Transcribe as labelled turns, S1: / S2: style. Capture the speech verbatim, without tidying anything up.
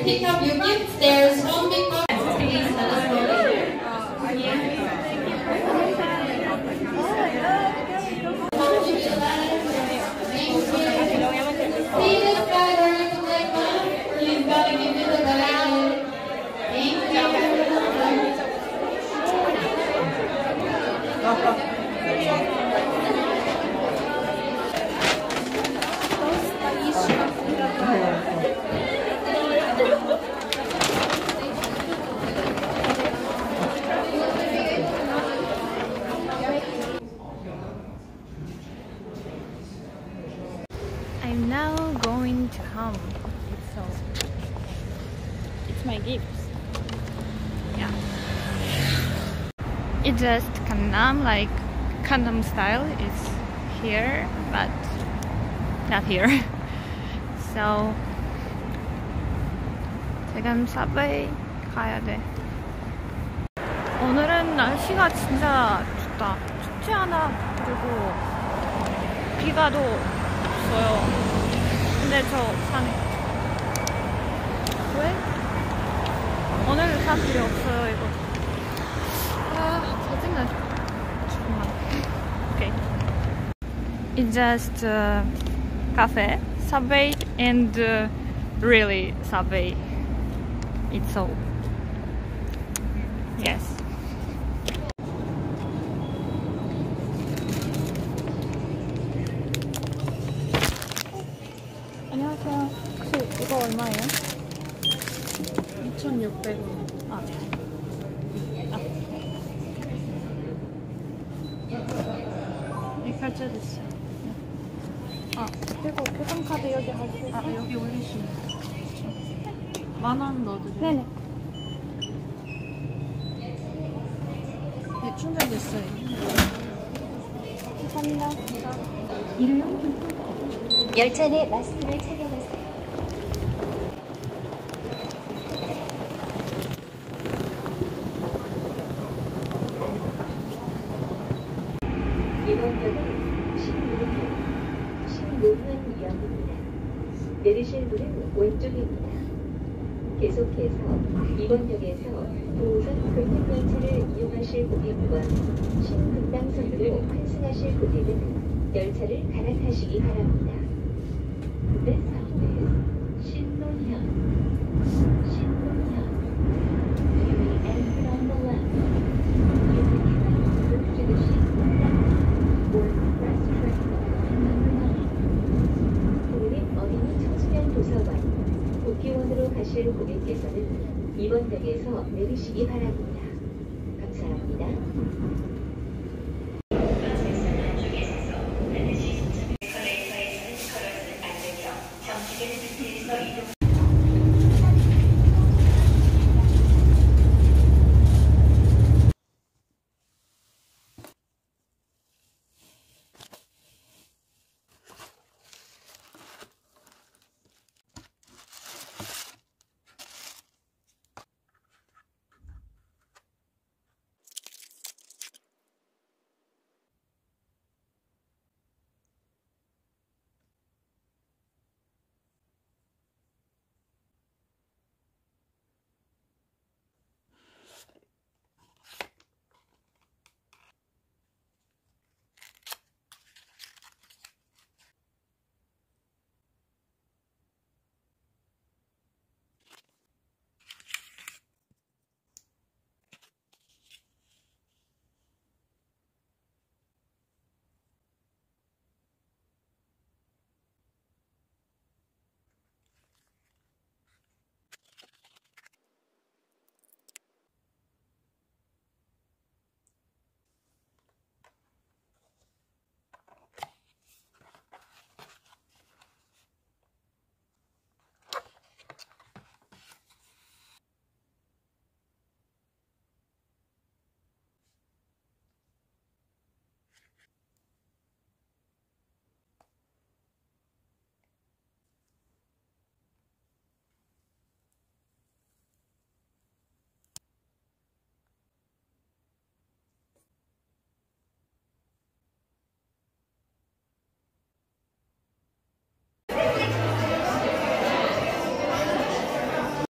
S1: pick up your gifts. There's one big box. Please let us know later. See this guy wearing the black mask? He's gonna give you the bag. Thank you.
S2: I'm now going to home, so it's my gifts. Yeah, it's just Gangnam, like Gangnam style is here, but not here. So 지금 서브웨이 가야 돼. 오늘은 날씨가 진짜 좋다. 춥지 않아. 그리고 비가 또 없어요. 근데 저 산에 왜? 오늘은 산 필요 없어요. 이거 아 짜증나. 잠깐만. Okay. It's just uh, cafe, subway, and uh, really subway. It's all. Yes. 안녕하세요. 혹시 이거 얼마예요?
S3: 이천육백 원.
S2: 아. 아. 네, 결제됐어요. 아, 그리고 교통카드 여기 할 수 있어요?
S3: 아, 여기 올리시면 만 원 넣어드려요.
S2: 네네.
S3: 네, 충전됐어요.
S2: 감사합니다.
S4: 열차 내 마스크를 착용하세요. 이번 역은 신문현, 신문현역입니다. 내리실 문은 왼쪽입니다. 계속해서 이번 역에서 도우선 근육열차를 이용하실 고객과 신분당선으로 환승하실 고객은 열차를 갈아타시기 바랍니다. This stop is 신논현, 신논현. You will enter on the left. You can move to the 신논현 or express train number nine. 국립 어린이 청소년 도서관, 국기원으로 가실 고객께서는 이번 역에서 내리시기 바랍니다. 감사합니다.